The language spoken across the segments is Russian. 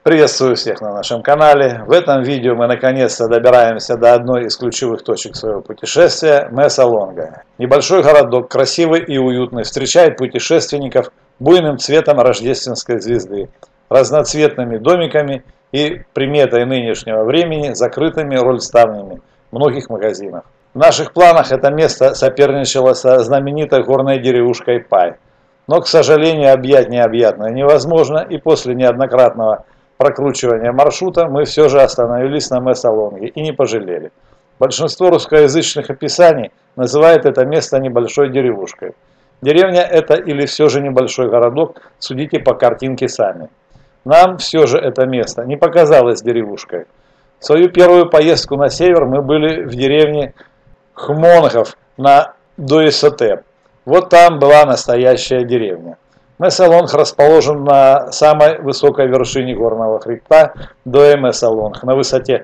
Приветствую всех на нашем канале. В этом видео мы наконец-то добираемся до одной из ключевых точек своего путешествия – Меса Лонга. Небольшой городок, красивый и уютный, встречает путешественников буйным цветом рождественской звезды, разноцветными домиками и приметой нынешнего времени закрытыми рольставнями многих магазинов. В наших планах это место соперничало со знаменитой горной деревушкой Пай. Но, к сожалению, объять необъятное невозможно, и после неоднократного прокручивания маршрута мы все же остановились на Меса Лонге и не пожалели. Большинство русскоязычных описаний называет это место небольшой деревушкой. Деревня это или все же небольшой городок, судите по картинке сами. Нам все же это место не показалось деревушкой. В свою первую поездку на север мы были в деревне Хмонгов на Дуэсотеп. Вот там была настоящая деревня. Меса Лонг расположен на самой высокой вершине горного хребта Меса Лонг на высоте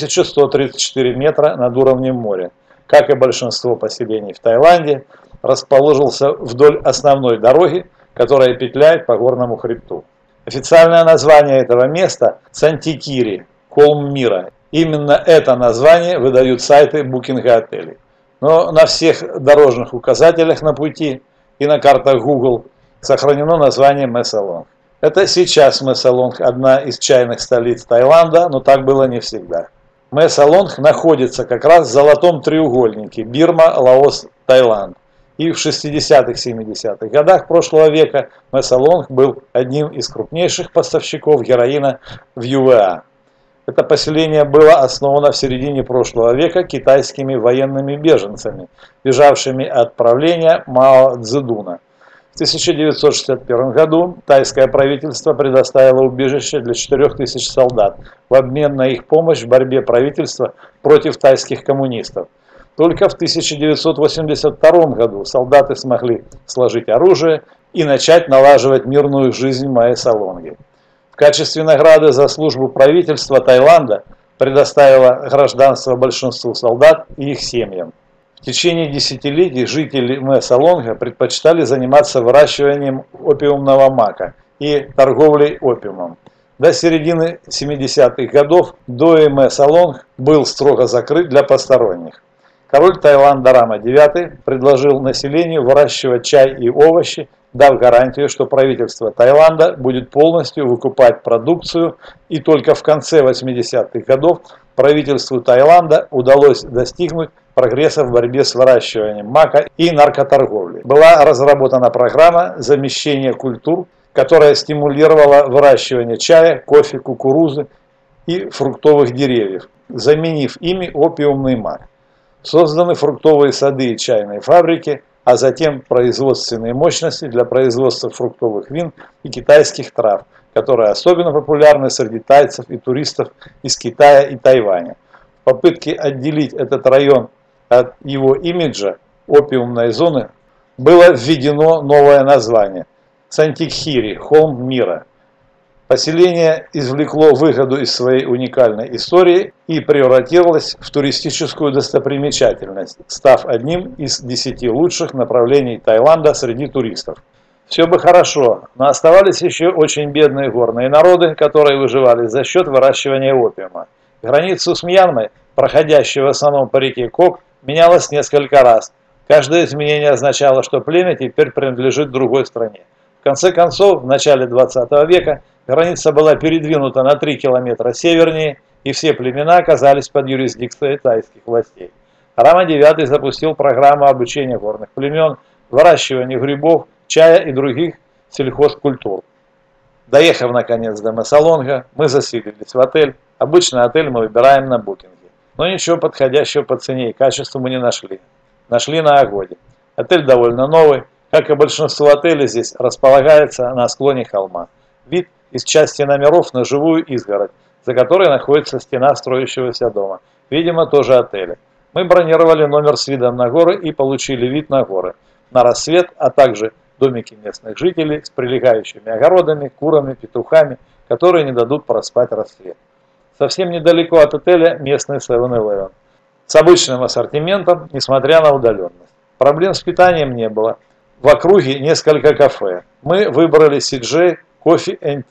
1134 метра над уровнем моря. Как и большинство поселений в Таиланде, расположился вдоль основной дороги, которая петляет по горному хребту. Официальное название этого места – Сантикири, холм мира. Именно это название выдают сайты букинга отелей. Но на всех дорожных указателях на пути и на картах Google сохранено название Меса Лонг. Это сейчас Меса Лонг одна из чайных столиц Таиланда, но так было не всегда. Меса Лонг находится как раз в золотом треугольнике Бирма, Лаос, Таиланд. И в 60-70-х годах прошлого века Меса Лонг был одним из крупнейших поставщиков героина в ЮАР. Это поселение было основано в середине прошлого века китайскими военными беженцами, бежавшими от правления Мао Цзэдуна. В 1961 году тайское правительство предоставило убежище для 4000 солдат в обмен на их помощь в борьбе правительства против тайских коммунистов. Только в 1982 году солдаты смогли сложить оружие и начать налаживать мирную жизнь в Меса Лонге. В качестве награды за службу правительства Таиланда предоставило гражданство большинству солдат и их семьям. В течение десятилетий жители Меса Лонга предпочитали заниматься выращиванием опиумного мака и торговлей опиумом. До середины 70-х годов Меса Лонг был строго закрыт для посторонних. Король Таиланда Рама IX предложил населению выращивать чай и овощи, дав гарантию, что правительство Таиланда будет полностью выкупать продукцию, и только в конце 80-х годов правительству Таиланда удалось достигнуть прогресса в борьбе с выращиванием мака и наркоторговлей. Была разработана программа замещения культур, которая стимулировала выращивание чая, кофе, кукурузы и фруктовых деревьев, заменив ими опиумный мак. Созданы фруктовые сады и чайные фабрики, а затем производственные мощности для производства фруктовых вин и китайских трав, которые особенно популярны среди тайцев и туристов из Китая и Тайваня. В попытке отделить этот район от его имиджа опиумной зоны было введено новое название – Сантикхири, холм мира. Поселение извлекло выгоду из своей уникальной истории и превратилось в туристическую достопримечательность, став одним из 10 лучших направлений Таиланда среди туристов. Все бы хорошо, но оставались еще очень бедные горные народы, которые выживали за счет выращивания опиума. Границу с Мьянмой, проходящую в основном по реке Кок, менялось несколько раз. Каждое изменение означало, что племя теперь принадлежит другой стране. В конце концов, в начале 20 века граница была передвинута на 3 километра севернее, и все племена оказались под юрисдикцией тайских властей. Рама IX запустил программу обучения горных племен, выращивания грибов, чая и других сельхозкультур. Доехав наконец до Меса Лонга, мы заселились в отель. Обычно отель мы выбираем на букинге. Но ничего подходящего по цене и качеству мы не нашли. Нашли на Агоде. Отель довольно новый. Как и большинство отелей, здесь располагается на склоне холма. Вид из части номеров на живую изгородь, за которой находится стена строящегося дома. Видимо, тоже отеля. Мы бронировали номер с видом на горы и получили вид на горы, на рассвет, а также домики местных жителей с прилегающими огородами, курами, петухами, которые не дадут проспать рассвет. Совсем недалеко от отеля местный 7-Eleven с обычным ассортиментом, несмотря на удаленность. Проблем с питанием не было. В округе несколько кафе. Мы выбрали CJ Coffee & Tea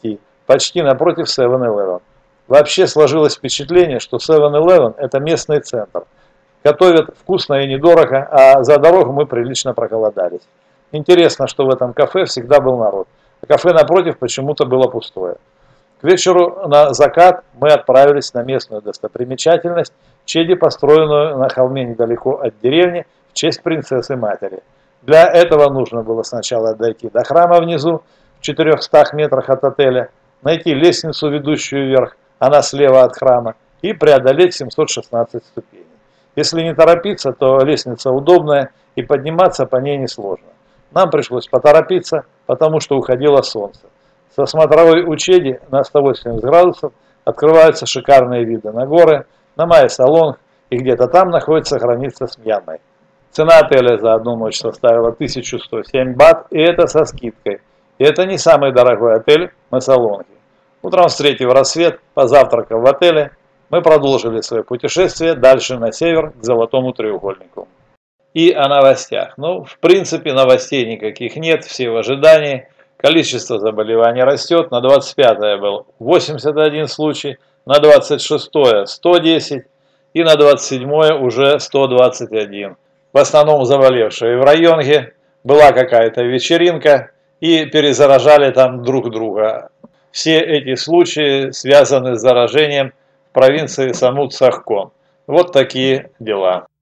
почти напротив 7-Eleven. Вообще сложилось впечатление, что 7-Eleven это местный центр. Готовят вкусно и недорого, а за дорогу мы прилично проголодались. Интересно, что в этом кафе всегда был народ, а кафе напротив почему-то было пустое. К вечеру на закат мы отправились на местную достопримечательность, Чеди, построенную на холме недалеко от деревни в честь принцессы-матери. Для этого нужно было сначала дойти до храма внизу, в 400 метрах от отеля, найти лестницу, ведущую вверх, она слева от храма, и преодолеть 716 ступеней. Если не торопиться, то лестница удобная и подниматься по ней несложно. Нам пришлось поторопиться, потому что уходило солнце. Со смотровой у Чеди на 180 градусов открываются шикарные виды на горы, на Майя-Солонг, и где-то там находится граница с Мьянмой. Цена отеля за одну ночь составила 1107 бат, и это со скидкой. И это не самый дорогой отель в Меса-Лонге. Утром, встретив рассвет, позавтракав в отеле, мы продолжили свое путешествие дальше на север к Золотому треугольнику. И о новостях. Ну, в принципе, новостей никаких нет, все в ожидании. Количество заболеваний растет. На 25-е был 81 случай, на 26-е 110 и на 27-е уже 121. В основном заболевшие в районе, была какая-то вечеринка и перезаражали там друг друга. Все эти случаи связаны с заражением в провинции Самут-Сахкон. Вот такие дела.